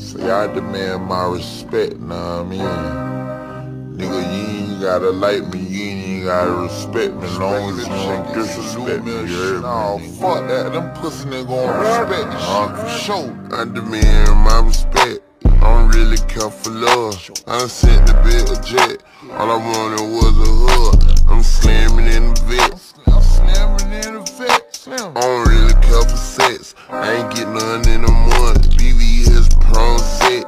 See, I demand my respect, know what I mean? Nigga, you ain't gotta like me, you ain't even gotta respect me, long as you don't disrespect me, you heard me? Nah, fuck that, them pussy niggas gon' respect this shit for sure. I demand my respect, I don't really care for love. I done sent the bit a jet, all I wanted was a hug. I'm slamming in the vet, I don't really care for sex, I ain't get none in a month. BVS prom set,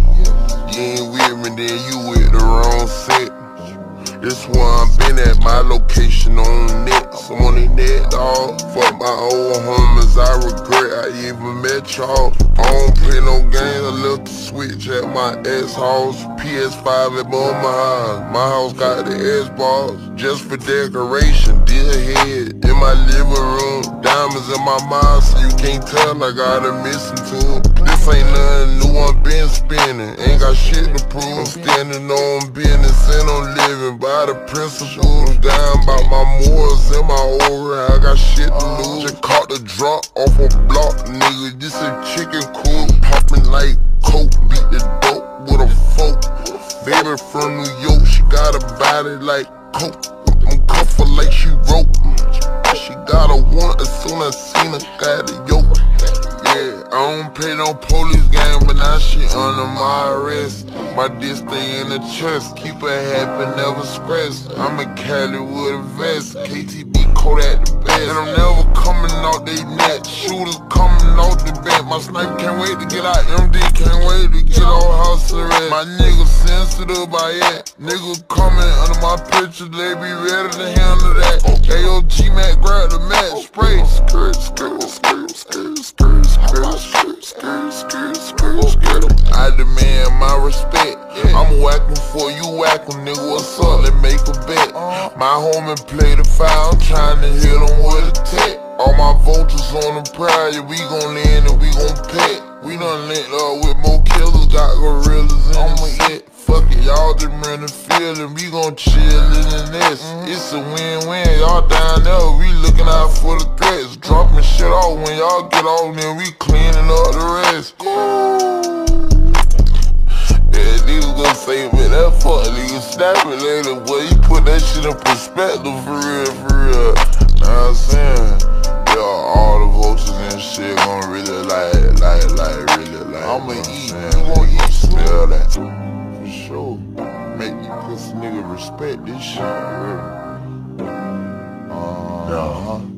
you ain't with me, then you with the wrong set. This where I been at, my location on the net. I'm on the net, dawg. Fuck my old homies, I regret I even met y'all. I don't play no games, I left the switch at my ex-house. PS5 at my house. My house got the Xbox, just for decoration. Deal head in my living room, diamonds in my mouth, so you can't tell I got a missing tooth. This ain't nothing new, I'm been spinning, ain't got shit to prove. I'm standing on business and I'm living by the principles. Down by my morals and my aura, I got shit to lose. Just caught the drop off a block, nigga, this a chicken coop. Popping like coke, beat the dope with a fork. Baby from New York, she got a body like coke. I'm cuffed like she wrote. She got a want as soon as I seen her, got a yoke. Yeah, I don't play no police game, but now she under my arrest. My disc stay in the chest, keep her happy, never stress. I'm in Cali with a vest, KTB Kodak the best. And I'm never coming out they net, shooters coming out the bed. My sniper can't wait to get out MD, can't wait to get out house arrest. My niggas sensitive by it, niggas coming under my picture, they be ready to handle that. AOG Mac grab the match, spray, skirt, skirt, skirt, skirt, skirt, skirt, skirt, skirt, skirt, skirt, skirt. I demand my respect, I'm whacking for you whacking, nigga, what's up, let's make a bet. My homie play the foul, I'm trying to hit him with a tech. All my vultures on the prior, we gon' land and we gon' pet. We done linked up with more killers, got gorillas in the set. Fuck it, y'all just run the field and we gon' chill in the nest. It's a win-win, y'all down there, we looking out for the threats. Dropping shit off when y'all get off, then we cleaning up the rest. Yeah, niggas gon' say, man, that fuck nigga snap it later, boy. You put that shit in perspective for real, for real. Know what I'm saying? Yeah, all the vultures and shit gon' really really like. I'ma eat, you gon' eat, smell that. For sure. Make you pussy nigga respect this shit, bro.